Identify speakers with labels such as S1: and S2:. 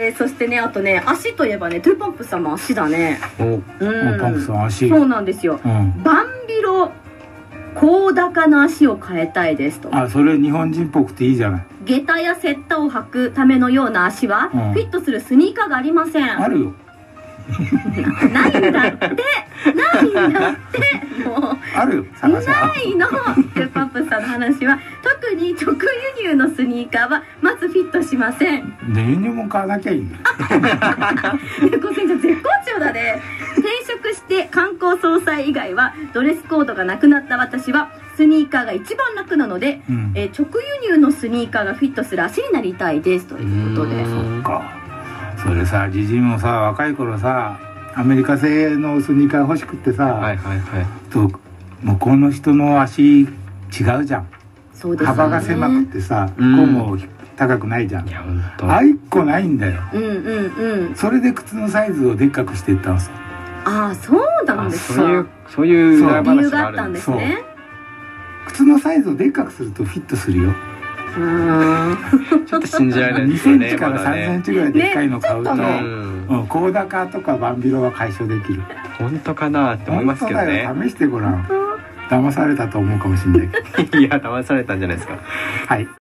S1: そしてね、あとね、足といえばね、トゥーパンプさんも足だね。
S2: パンプさん足。
S1: そうなんですよ。バンビロ高高な足を変えたいですと。
S2: あ、それ日本人っぽくていいじゃない。
S1: 下駄やセッタを履くためのような足は、フィットするスニーカーがありません。
S2: あるよ。
S1: ないんだって、ないんだって、もう
S2: あるよ。
S1: ないの。トゥーパンプさんの話は、特に直輸入のスニーカーはまずフィットしません。
S2: 輸入も買わなきゃいいんだよ。
S1: 猫船長絶好調だね。転職して観光総裁以外はドレスコードがなくなった私はスニーカーが一番楽なので、直輸入のスニーカーがフィットする足になりたいですということで。
S2: そっか。それさ、じじいもさ、若い頃さ、アメリカ製のスニーカー欲しくってさ、向こうの人の足違うじゃん。
S1: そうですね、
S2: 幅が狭くてさ、こうも高くないじゃん。あいっこないんだよ。それで靴のサイズをでっかくしていったんですよ。
S1: ああ、そうなんですか。
S3: そういう
S1: 理由があったんですね。
S2: 靴のサイズをでっかくするとフィットするよ。
S3: ちょっと信じられない
S2: 2センチから3センチぐらいでっかいの買うと、高高とかバンビロは解消できる。
S3: 本当かなって思いますけどね。
S2: 試してごらん。騙されたと思うかもしれない。
S3: いや、騙されたんじゃないですか。
S2: はい。